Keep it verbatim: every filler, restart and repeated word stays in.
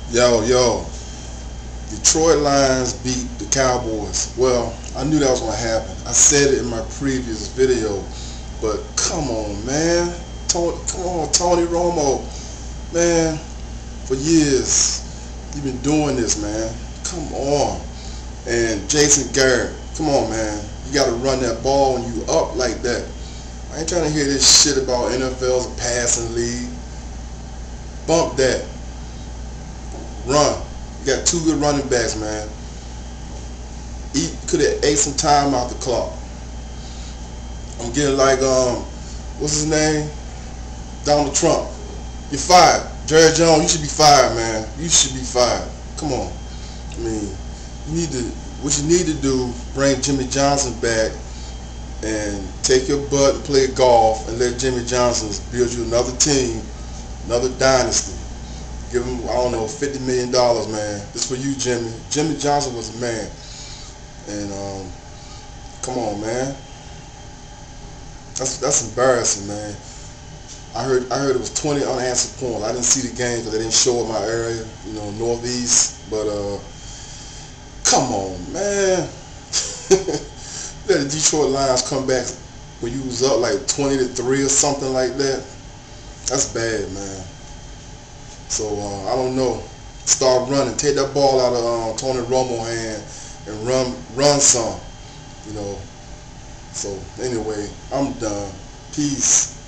Yo, yo, Detroit Lions beat the Cowboys. Well, I knew that was going to happen. I said it in my previous video, but come on, man. Tony, come on, Tony Romo. Man, for years, you've been doing this, man. Come on. And Jason Garrett, come on, man. You got to run that ball when you up like that. I ain't trying to hear this shit about N F L's a passing league. Bump that. Run. You got two good running backs, man. Eat could have ate some time out the clock. I'm getting like um what's his name? Donald Trump. You're fired. Jerry Jones, you should be fired, man. You should be fired. Come on. I mean, you need to what you need to do, bring Jimmy Johnson back and take your butt and play golf and let Jimmy Johnson build you another team, another dynasty. Give him, I don't know, fifty million dollars, man. This for you, Jimmy. Jimmy Johnson was a man. And, um, come on, man. That's that's embarrassing, man. I heard I heard it was twenty unanswered points. I didn't see the game because they didn't show in my area, you know, Northeast. But, uh, come on, man. Let the Detroit Lions come back when you was up like twenty to three or something like that. That's bad, man. So uh, I don't know. Start running. Take that ball out of um, Tony Romo's hand and run, run some. You know. So anyway, I'm done. Peace.